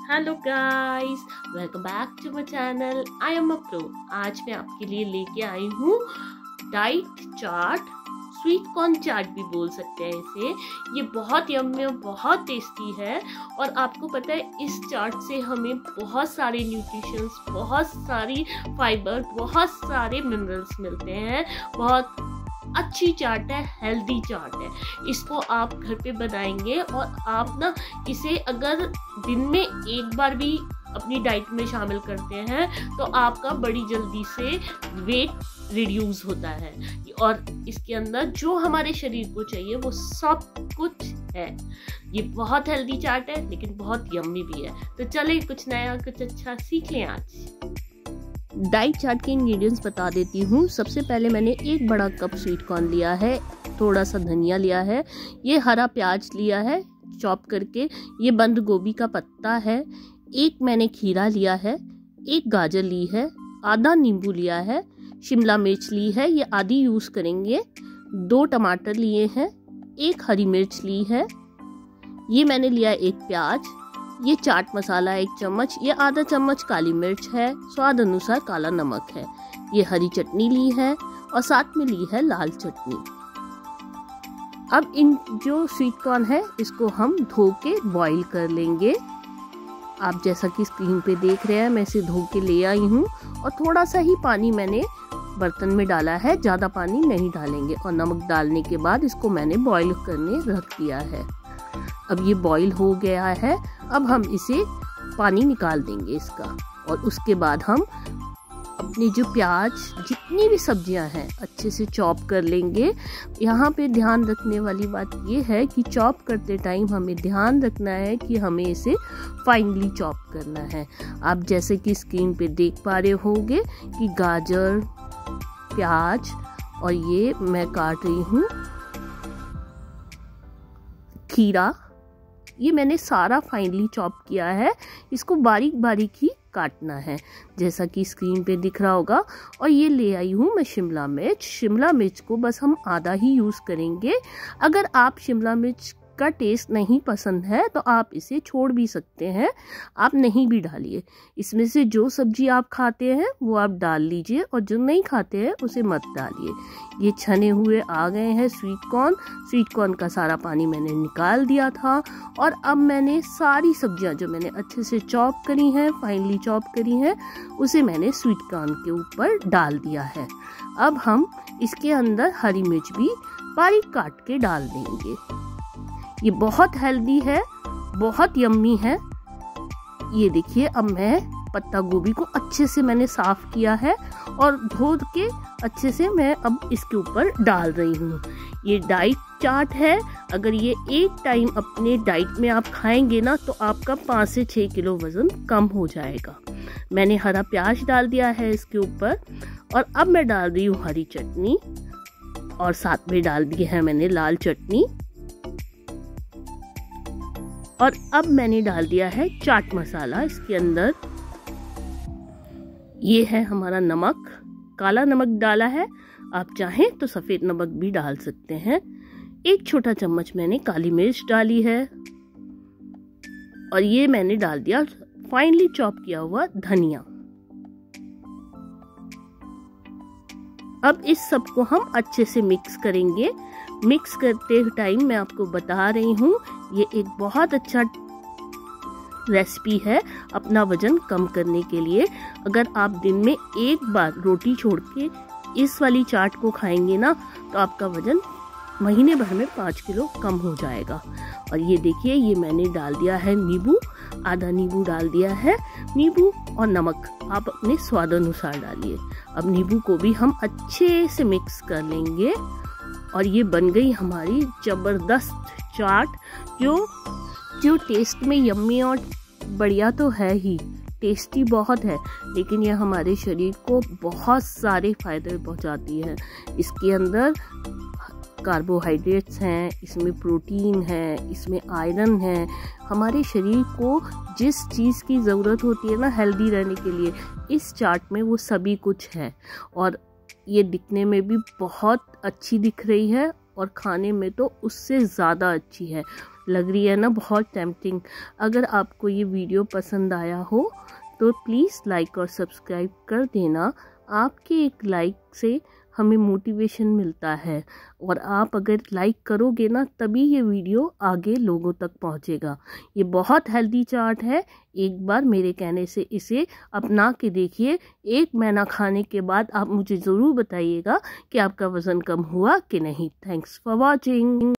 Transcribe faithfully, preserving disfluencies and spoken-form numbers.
Hello guys, welcome back to my channel. I am a pro. आज मैं आपके लिए लेके आई हूँ diet chaat, sweet corn chaat भी बोल सकते हैं इसे। ये बहुत यम्मी और बहुत टेस्टी है। और आपको पता है इस चाट से हमें बहुत सारे न्यूट्रिशंस, बहुत सारी फाइबर, बहुत सारे मिनरल्स मिलते हैं। बहुत अच्छी चाट है, हेल्दी चाट है। इसको आप घर पे बनाएंगे और आप ना इसे अगर दिन में एक बार भी अपनी डाइट में शामिल करते हैं तो आपका बड़ी जल्दी से वेट रिड्यूस होता है। और इसके अंदर जो हमारे शरीर को चाहिए वो सब कुछ है। ये बहुत हेल्दी चाट है लेकिन बहुत यम्मी भी है। तो चलिए कुछ नया, कुछ अच्छा सीख लें आज। डाइट चाट के इंग्रेडिएंट्स बता देती हूँ। सबसे पहले मैंने एक बड़ा कप स्वीट कॉर्न लिया है, थोड़ा सा धनिया लिया है, ये हरा प्याज लिया है चॉप करके, ये बंद गोभी का पत्ता है, एक मैंने खीरा लिया है, एक गाजर ली है, आधा नींबू लिया है, शिमला मिर्च ली है, ये आधी यूज़ करेंगे, दो टमाटर लिए हैं, एक हरी मिर्च ली है, ये मैंने लिया एक प्याज, ये चाट मसाला एक चम्मच, ये आधा चम्मच काली मिर्च है, स्वाद अनुसार काला नमक है, ये हरी चटनी ली है और साथ में ली है लाल चटनी। अब इन जो स्वीट कॉर्न है इसको हम धो के बॉईल कर लेंगे। आप जैसा कि स्क्रीन पे देख रहे हैं मैं इसे धो के ले आई हूँ और थोड़ा सा ही पानी मैंने बर्तन में डाला है, ज़्यादा पानी नहीं डालेंगे। और नमक डालने के बाद इसको मैंने बॉईल करने रख दिया है। अब ये बॉईल हो गया है। अब हम इसे पानी निकाल देंगे इसका और उसके बाद हम अपनी जो प्याज, जितनी भी सब्जियां हैं अच्छे से चॉप कर लेंगे। यहाँ पे ध्यान रखने वाली बात ये है कि चॉप करते टाइम हमें ध्यान रखना है कि हमें इसे फाइनली चॉप करना है। आप जैसे कि स्क्रीन पे देख पा रहे होंगे कि गाजर, प्याज और ये मैं काट रही हूँ खीरा, ये मैंने सारा फाइनली चॉप किया है। इसको बारीक बारीक ही काटना है जैसा कि स्क्रीन पे दिख रहा होगा। और ये ले आई हूँ मैं शिमला मिर्च। शिमला मिर्च को बस हम आधा ही यूज़ करेंगे। अगर आप शिमला मिर्च का टेस्ट नहीं पसंद है तो आप इसे छोड़ भी सकते हैं, आप नहीं भी डालिए। इसमें से जो सब्जी आप खाते हैं वो आप डाल लीजिए और जो नहीं खाते हैं उसे मत डालिए। ये छने हुए आ गए हैं स्वीट कॉर्न। स्वीट कॉर्न का सारा पानी मैंने निकाल दिया था और अब मैंने सारी सब्जियां जो मैंने अच्छे से चॉप करी हैं, फाइनली चॉप करी हैं, उसे मैंने स्वीट कॉर्न के ऊपर डाल दिया है। अब हम इसके अंदर हरी मिर्च भी बारीक काट के डाल देंगे। ये बहुत हेल्दी है, बहुत यम्मी है। ये देखिए, अब मैं पत्ता गोभी को अच्छे से मैंने साफ किया है और धो के अच्छे से मैं अब इसके ऊपर डाल रही हूँ। ये डाइट चाट है। अगर ये एक टाइम अपने डाइट में आप खाएंगे ना तो आपका पाँच से छः किलो वजन कम हो जाएगा। मैंने हरा प्याज डाल दिया है इसके ऊपर और अब मैं डाल रही हूँ हरी चटनी और साथ में डाल दी है मैंने लाल चटनी। और अब मैंने डाल दिया है चाट मसाला इसके अंदर। ये है हमारा नमक, काला नमक डाला है, आप चाहें तो सफ़ेद नमक भी डाल सकते हैं। एक छोटा चम्मच मैंने काली मिर्च डाली है और ये मैंने डाल दिया फाइनली चॉप किया हुआ धनिया। अब इस सब को हम अच्छे से मिक्स करेंगे। मिक्स करते टाइम मैं आपको बता रही हूँ ये एक बहुत अच्छा रेसिपी है अपना वजन कम करने के लिए। अगर आप दिन में एक बार रोटी छोड़ के इस वाली चाट को खाएंगे ना तो आपका वजन महीने भर में पाँच किलो कम हो जाएगा। और ये देखिए, ये मैंने डाल दिया है नींबू, आधा नींबू डाल दिया है। नींबू और नमक आप अपने स्वाद अनुसार डालिए। अब नींबू को भी हम अच्छे से मिक्स कर लेंगे और ये बन गई हमारी जबरदस्त चाट, जो जो टेस्ट में यम्मी और बढ़िया तो है ही, टेस्टी बहुत है, लेकिन यह हमारे शरीर को बहुत सारे फायदे पहुंचाती है। इसके अंदर कार्बोहाइड्रेट्स हैं, इसमें प्रोटीन है, इसमें आयरन है। हमारे शरीर को जिस चीज़ की ज़रूरत होती है ना हेल्दी रहने के लिए, इस चाट में वो सभी कुछ है। और ये दिखने में भी बहुत अच्छी दिख रही है और खाने में तो उससे ज़्यादा अच्छी है। लग रही है ना बहुत टेम्पटिंग। अगर आपको ये वीडियो पसंद आया हो तो प्लीज़ लाइक और सब्सक्राइब कर देना। आपके एक लाइक से हमें मोटिवेशन मिलता है और आप अगर लाइक करोगे ना तभी ये वीडियो आगे लोगों तक पहुंचेगा। ये बहुत हेल्दी चाट है, एक बार मेरे कहने से इसे अपना के देखिए। एक महीना खाने के बाद आप मुझे ज़रूर बताइएगा कि आपका वज़न कम हुआ कि नहीं। Thanks for watching.